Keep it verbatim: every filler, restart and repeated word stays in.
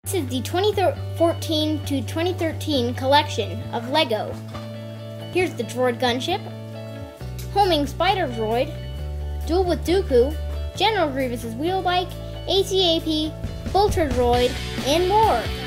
This is the twenty fourteen to twenty thirteen collection of Lego. Here's the droid gunship, homing spider droid, duel with Dooku, General Grievous's wheel bike, A C A P, Vulture droid, and more.